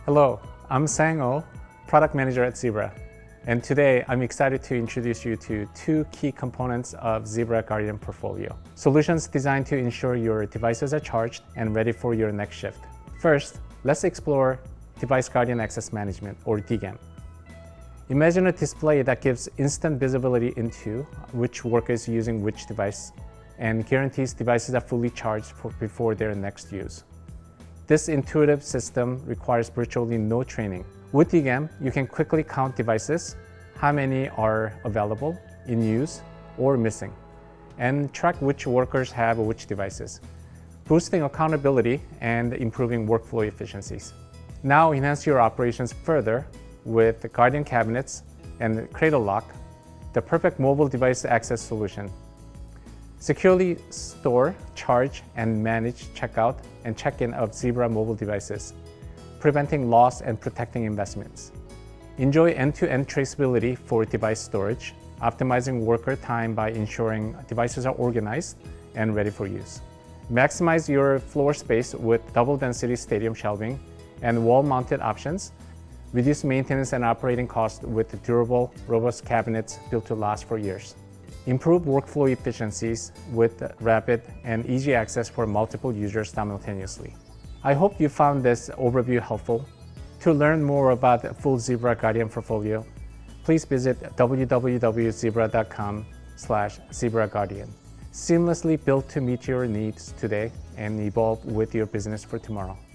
Hello, I'm Sang-Oh, Product Manager at Zebra. And today I'm excited to introduce you to two key components of Zebra Guardian portfolio. Solutions designed to ensure your devices are charged and ready for your next shift. First, let's explore Device Guardian Access Management, or DGAM. Imagine a display that gives instant visibility into which worker is using which device and guarantees devices are fully charged before their next use. This intuitive system requires virtually no training. With DGAM, you can quickly count devices, how many are available, in use, or missing, and track which workers have which devices, boosting accountability and improving workflow efficiencies. Now enhance your operations further with the Guardian cabinets and Cradle lock, the perfect mobile device access solution. Securely store, charge, and manage checkout and check-in of Zebra mobile devices, preventing loss and protecting investments. Enjoy end-to-end traceability for device storage, optimizing worker time by ensuring devices are organized and ready for use. Maximize your floor space with double-density stadium shelving and wall-mounted options. Reduce maintenance and operating costs with durable, robust cabinets built to last for years. Improve workflow efficiencies with rapid and easy access for multiple users simultaneously. I hope you found this overview helpful. To learn more about the full Zebra Guardian portfolio, please visit www.zebra.com/Zebra Guardian. Seamlessly built to meet your needs today and evolve with your business for tomorrow.